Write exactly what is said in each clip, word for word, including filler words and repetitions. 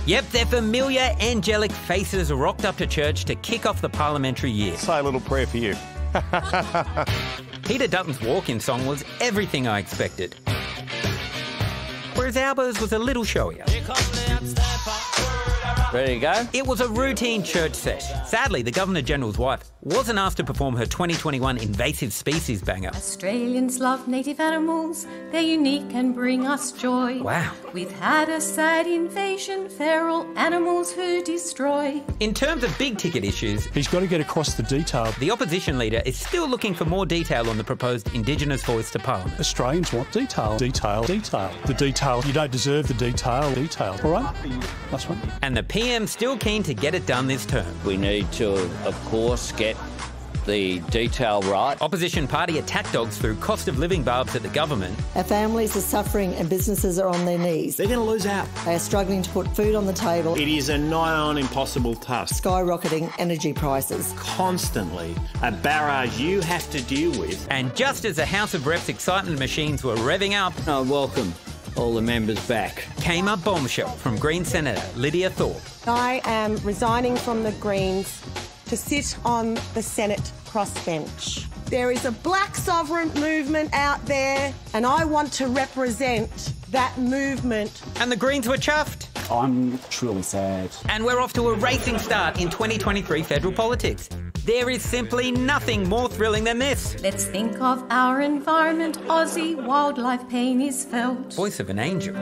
Yep, their familiar angelic faces rocked up to church to kick off the parliamentary year. Say a little prayer for you. Peter Dutton's walk-in song was everything I expected, whereas Albo's was a little showier. Ready to go? It was a routine church sesh. Sadly, the Governor-General's wife wasn't asked to perform her twenty twenty-one invasive species banger. Australians love native animals, they're unique and bring us joy. Wow. We've had a sad invasion, feral animals who destroy. In terms of big-ticket issues, he's got to get across the detail. The opposition leader is still looking for more detail on the proposed Indigenous voice to Parliament. Australians want detail, detail, detail. The detail, you don't deserve the detail, detail. All right? Last one. And the P M's still keen to get it done this term. We need to, of course, get the detail right. Opposition party attack dogs threw cost of living barbs at the government. Our families are suffering and businesses are on their knees. They're going to lose out. They are struggling to put food on the table. It is a nigh on impossible task. Skyrocketing energy prices. Constantly a barrage you have to deal with. And just as the House of Reps excitement machines were revving up, I welcome all the members back, came a bombshell from Green Senator Lydia Thorpe. I am resigning from the Greens to sit on the Senate crossbench. There is a black sovereign movement out there and I want to represent that movement. And the Greens were chuffed. I'm truly sad. And we're off to a racing start in twenty twenty-three federal politics. There is simply nothing more thrilling than this. Let's think of our environment, Aussie wildlife pain is felt. Voice of an angel.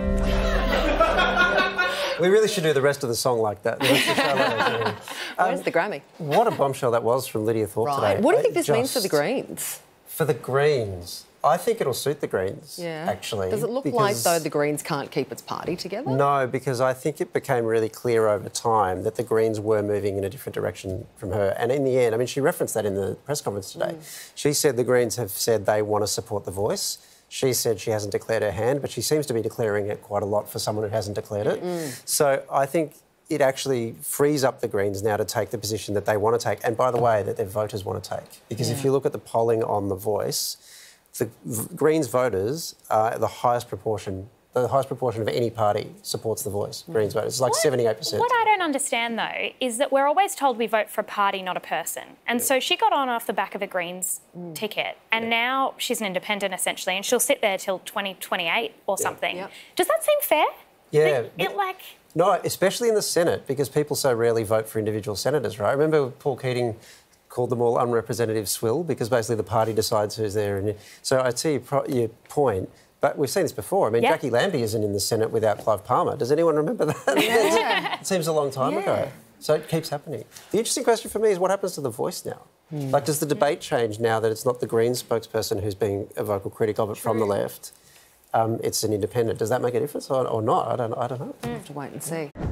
We really should do the rest of the song like that. um, Where's the Grammy? What a bombshell that was from Lydia Thorpe right. today. What do you think this Just means for the Greens? For the Greens? I think it'll suit the Greens, yeah. actually. Does it look like, though, the Greens can't keep its party together? No, because I think it became really clear over time that the Greens were moving in a different direction from her. And in the end, I mean, she referenced that in the press conference today. Mm. She said the Greens have said they want to support the voice. She said she hasn't declared her hand, but she seems to be declaring it quite a lot for someone who hasn't declared it. Mm. So I think it actually frees up the Greens now to take the position that they want to take, and by the way, that their voters want to take. Because yeah. if you look at the polling on the voice, the Greens voters are the highest proportion, the highest proportion of any party supports the voice. Mm. Greens voters, it's like seventy-eight percent. What I don't understand, though, is that we're always told we vote for a party, not a person. And yeah. so she got on off the back of a Greens mm. ticket, and yeah. now she's an independent, essentially, and she'll sit there till twenty twenty-eight or yeah. something. Yeah. Does that seem fair? Yeah. It, it like... No, especially in the Senate, because people so rarely vote for individual senators, right? I remember Paul Keating called them all unrepresentative swill because basically the party decides who's there. And so I see your, your point, but we've seen this before. I mean, yep. Jackie Lambie isn't in the Senate without Clive Palmer. Does anyone remember that? Yeah. It seems a long time yeah. ago. So it keeps happening. The interesting question for me is what happens to the voice now? Mm. Like, does the debate change now that it's not the Greens spokesperson who's being a vocal critic of it True. From the left? Um, it's an independent. Does that make a difference or, or not? I don't, I don't know. We'll have to wait and see.